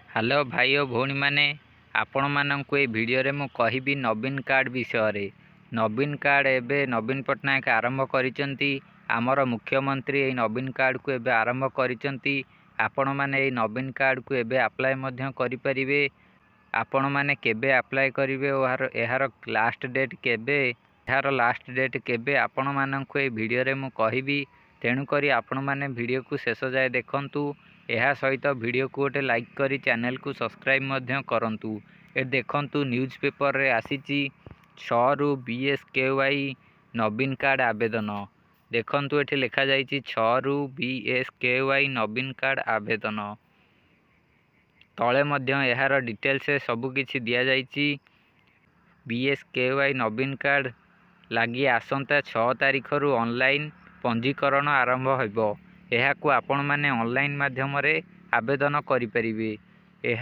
Hello भाई और भौणी मैंने आपण मानक ये वीडियो रे मु कहिबी नवीन कार्ड विषय। नवीन कार्ड एबे नवीन पट्टनायक आरंभ करिसेंती। आमर मुख्यमंत्री ये नवीन कार्ड को एबे आरंभ करिसेंती। आपण माने ये नवीन कार्ड को एबे अप्लाई मध्य करि परिबे। आपण माने केबे अप्लाई करिवे और एहार लास्ट डेट केबे, एहार लास्ट डेट केबे आपण मानक ये वीडियो रे मु कहिबी। तेणु करी आपण माने वीडियो को शेष जाए देखंतु। यह सहित वीडियो को गोटे लाइक करी चैनल को सब्सक्राइब मध्य करंतु। ए देखंतु न्यूज़ पेपर रे आसीची 6 रु BSKY नवीन कार्ड आवेदन। देखंतु एठी लिखा जाइची 6 रु BSKY नवीन कार्ड आवेदन। तले मध्य यार डिटेल्स सबु किछि दिया जाइची। BSKY नवीन कार्ड लगी आसंता 6 तारिख रु ऑनलाइन पंजीकरण आरंभ होइबो। यह को आपण माने ऑनलाइन माध्यम रे आवेदन करि परिबे। यह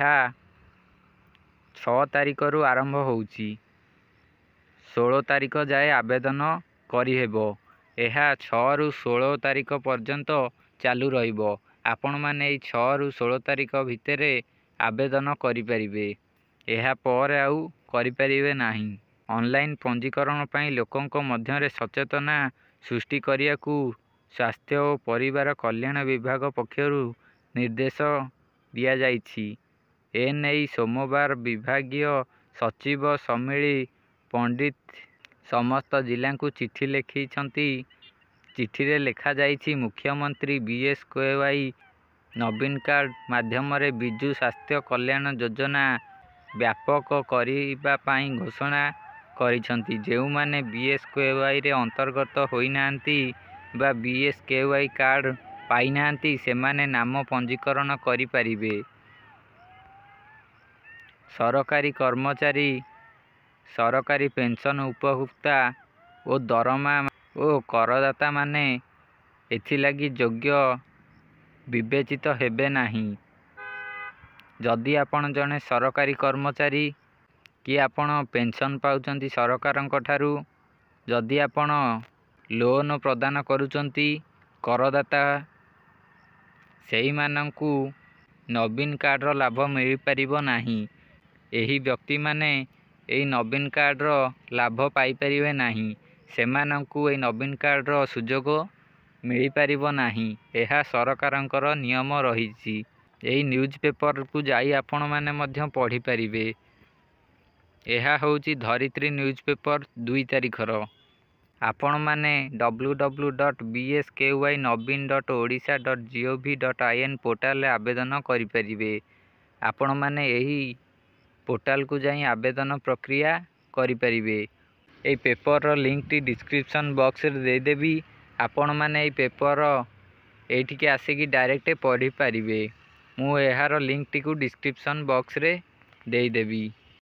6 तारिख रु आरंभ होउची, 16 तारिख जाए आवेदन करि हेबो। यह 6 रु 16 तारिख पर्यंत चालू रहिबो। आपण माने 6 रु 16 तारिख भितरे आवेदन करि परिबे। यह पर आउ करि परिबे नाही। ऑनलाइन पंजीकरण पई लोकंक मध्य रे सचेतना सृष्टि करिया को स्वास्थ्य और परिवार कल्याण विभाग पक्षरु निर्देश दिया जाइछि। एनई सोमवार विभागीय सचिव समिली पंडित समस्त जिला को चिठी लिखिछंती। चिठी रे लिखा जाइछि मुख्यमंत्री BSKY नवीन कार्ड माध्यम रे बिजु स्वास्थ्य कल्याण योजना व्यापक करिबा पई घोषणा करिछंती। जेउ माने BSKY रे अंतर्गत होई नांती बा BSKY कार्ड पाई नांती सेमाने नाम पंजीकरण करि परिबे। सरकारी कर्मचारी, सरकारी पेंशन उपभोक्ता और दरमा और करदाता माने एथिलागी योग्य विवेचित हेबे नाही। जदि आपण जने सरकारी कर्मचारी कि आपण पेंशन पाउचंती सरकारंक ठारू, जदि आपण लोन प्रदान करुचंती करदाता, सेही मानंकु नवीन कार्ड रो लाभ मिल परिबो नाही। एही व्यक्ति माने एही नवीन कार्ड रो लाभ पाई परिबे नाही। सेमानंकु एही नवीन कार्ड रो सुजोग मिल परिबो नाही। एहा सरकारंकर नियम रहिछि। एही न्यूज़ पेपर को जाई आपण माने मध्य पढ़ी परिबे। एहा होउची धरित्री न्यूज़ पेपर 2 तारिख रो। आपण माने www.bsky9bin.odisha.gov.in पोर्टल आवेदन करि परिबे। आपण माने एही पोर्टल को जाई आवेदन प्रक्रिया करि परिबे। ए पेपर रो लिंक टी डिस्क्रिप्शन बॉक्स रे दे देबी। आपण माने ए पेपर एठी के आसे की डायरेक्ट पढ़ी परिबे। मु एहार लिंक टी को डिस्क्रिप्शन बॉक्स रे दे देबी।